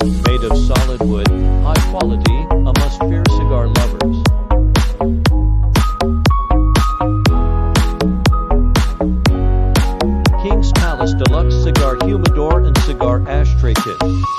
Made of solid wood, high quality, a must for cigar lovers. King's Palace Deluxe Cigar Humidor and Cigar Ashtray Kit.